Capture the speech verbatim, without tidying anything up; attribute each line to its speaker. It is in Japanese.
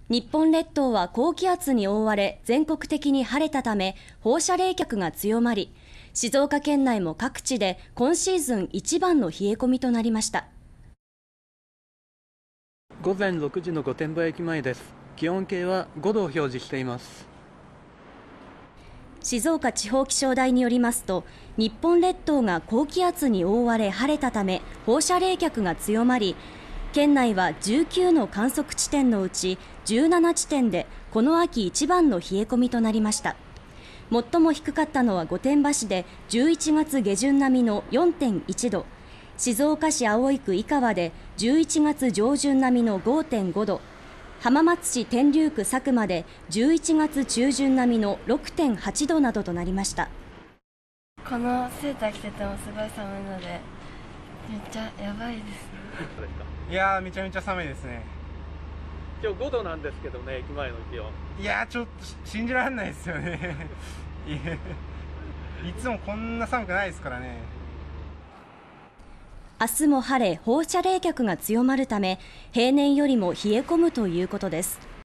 Speaker 1: 日本列島は高気圧に覆われ全国的に晴れたため放射冷却が強まり、静岡県内も各地で今シーズン一番の冷え込みとなりました。
Speaker 2: 午前ろくじの御殿場駅前です。気温計はごどを表示しています。
Speaker 1: 静岡地方気象台によりますと、日本列島が高気圧に覆われ晴れたため放射冷却が強まり、県内はじゅうきゅうの観測地点のうちじゅうなな地点でこの秋一番の冷え込みとなりました。最も低かったのは御殿場市でじゅういちがつ下旬並みの よんてんいちど、静岡市葵区井川でじゅういちがつ上旬並みの ごてんごど、浜松市天竜区佐久間でじゅういちがつ中旬並みの ろくてんはちどなどとなりました。
Speaker 3: このセーター着ててもすごい寒いのでめっちゃやばいですね。
Speaker 4: いやーめちゃめちゃ寒いですね。
Speaker 2: 今日ごどなんですけどね、駅前の気温。
Speaker 4: いやーちょっと信じられないですよねいつもこんな寒くないですからね。
Speaker 1: 明日も晴れ、放射冷却が強まるため平年よりも冷え込むということです。